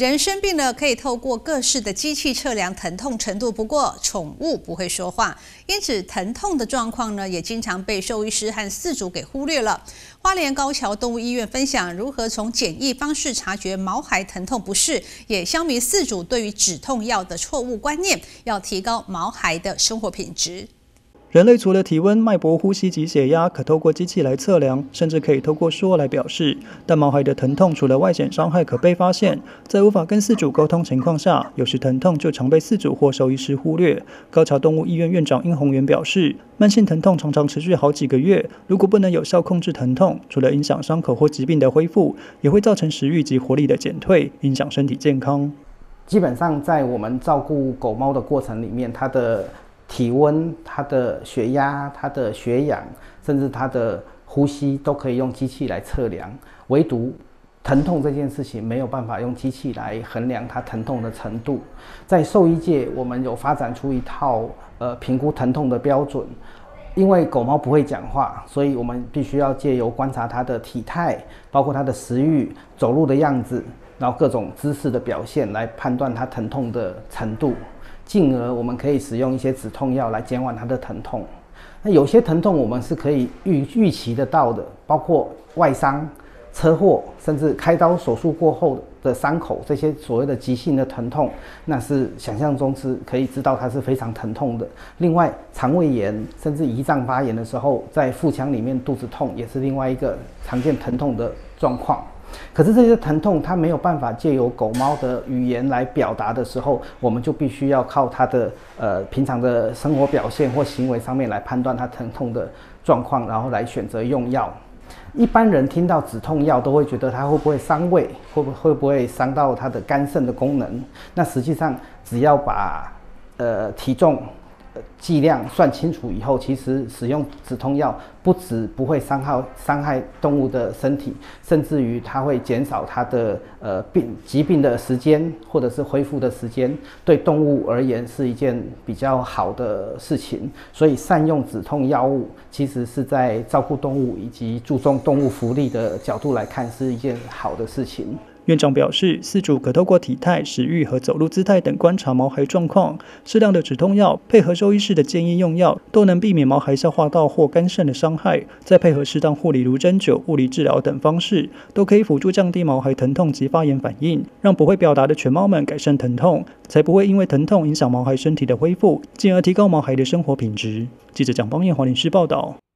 人生病了，可以透过各式的机器测量疼痛程度，不过宠物不会说话，因此疼痛的状况呢，也经常被兽医师和饲主给忽略了。花莲高桥动物医院分享如何从简易方式察觉毛孩疼痛不适，也消弭饲主对于止痛药的错误观念，要提高毛孩的生活品质。 人类除了体温、脉搏、呼吸及血压可透过机器来测量，甚至可以透过说来表示。但毛孩的疼痛除了外显伤害可被发现，在无法跟饲主沟通情况下，有时疼痛就常被饲主或兽医师忽略。高桥动物医院院长殷宏源表示，慢性疼痛常常持续好几个月，如果不能有效控制疼痛，除了影响伤口或疾病的恢复，也会造成食欲及活力的减退，影响身体健康。 基本上在我们照顾狗猫的过程里面，它的体温、它的血压、它的血氧，甚至它的呼吸都可以用机器来测量，唯独疼痛这件事情没有办法用机器来衡量它疼痛的程度。在兽医界，我们有发展出一套评估疼痛的标准。因为狗猫不会讲话，所以我们必须要借由观察它的体态，包括它的食欲、走路的样子，然后各种姿势的表现来判断它疼痛的程度。进而我们可以使用一些止痛药来减缓它的疼痛。那有些疼痛我们是可以预期得到的，包括外伤、车祸，甚至开刀手术过后的伤口，这些所谓的急性的疼痛，那是想象中是可以知道它是非常疼痛的。另外，肠胃炎甚至胰脏发炎的时候，在腹腔里面肚子痛，也是另外一个常见疼痛的状况。可是这些疼痛它没有办法借由狗猫的语言来表达的时候，我们就必须要靠它的平常的生活表现或行为上面来判断它疼痛的状况，然后来选择用药。一般人听到止痛药都会觉得它会不会伤胃，会不会伤到它的肝肾的功能？那实际上只要把体重剂量算清楚以后，其实使用止痛药不止不会伤害动物的身体，甚至于它会减少它的疾病的时间或者是恢复的时间，对动物而言是一件比较好的事情。所以善用止痛药物，其实是在照顾动物以及注重动物福利的角度来看，是一件好的事情。 院长表示，饲主可透过体态、食欲和走路姿态等观察毛孩状况，适量的止痛药配合兽医师的建议用药，都能避免毛孩消化道或肝肾的伤害。再配合适当护理如针灸、物理治疗等方式，都可以辅助降低毛孩疼痛及发炎反应，让不会表达的犬猫们改善疼痛，才不会因为疼痛影响毛孩身体的恢复，进而提高毛孩的生活品质。记者蒋邦彦华联市报道。